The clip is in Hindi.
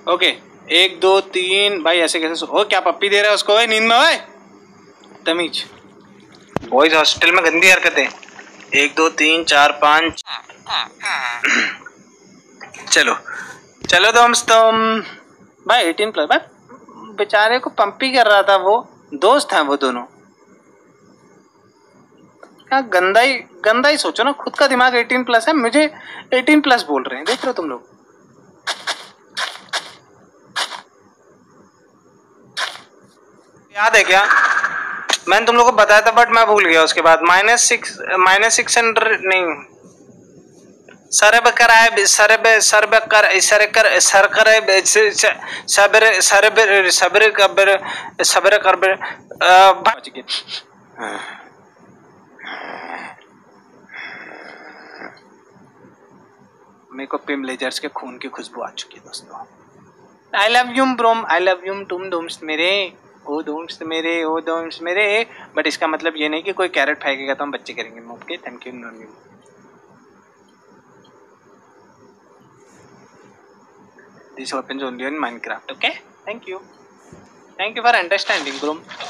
ओके 1 2 3 भाई ऐसे कैसे ओ क्या पप्पी दे रहा है उसको? ओए नींद में, ओए तमीज। बॉयज हॉस्टल में गंदी हरकतें। 1 2 3 4 5 चलो चलो दोस्तों भाई 18 प्लस भाई बेचारे को पंपी कर रहा था, वो दोस्त हैं वो दोनों। क्या गंदा ही सोचो ना, खुद का दिमाग 18 प्लस है, मुझे 18 प्लस बोल रहे हैं, देख रहे हो तुम लोग। याद है क्या मैंने तुम लोगों को बताया था बट मैं भूल गया उसके बाद। -600 नहीं सरब कराए सरब सरब कर सरकर सरकर सबर सबर सबर कबर सबर कर बच गए। मेरे को पिम लेजर्स के खून की खुशबू आ चुकी है दोस्तों। आई लव यू ब्रोम, आई लव यू तुम दोस्त मेरे, ओ दोस्त मेरे, ओ दोस्त मेरे। बट इसका मतलब ये नहीं कि कोई कैरेट फेंकेगा तो हम बच्चे करेंगे। ओके थैंक यू नॉनी। This happens only in Minecraft. Okay thank you for understanding ब्रोम।